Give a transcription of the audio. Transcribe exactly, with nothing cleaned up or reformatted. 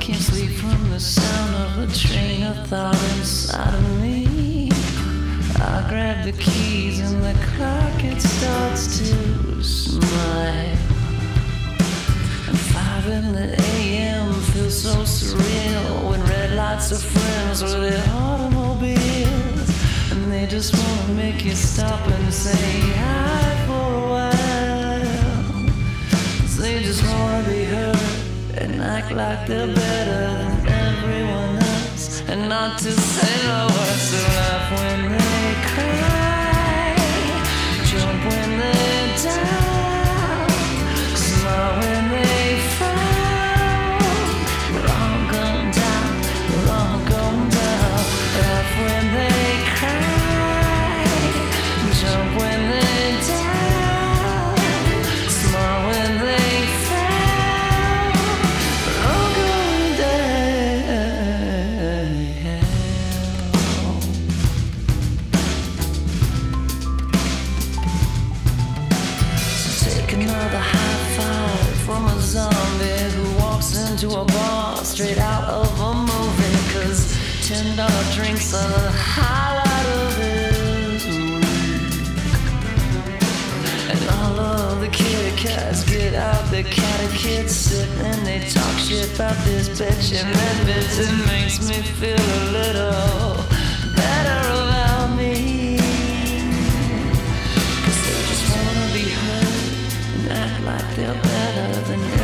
can't sleep from the sound of a train of thought inside of me. I grab the keys and the clock, it starts to smile. And five in the A M feels so surreal when red lights are friends with their automobiles. And they just wanna make you stop and say hi for a while. They just wanna be heard and act like they're better than everyone else, and not to say the words. To laugh when they cry, jump when they're down, smile when they frown. We'll all come down, we'll all come down. Laugh when they cry, jump when they're down, smile when they frown. We'll all go another high five from a zombie who walks into a bar straight out of a movie. Cause ten dollar drinks are the highlight of his week. And all of the kitty cats get out their catty kids sit and they talk shit about this bitch and that bitch. It makes me feel a little better about me. Cause they just wanna be heard, act like they're better than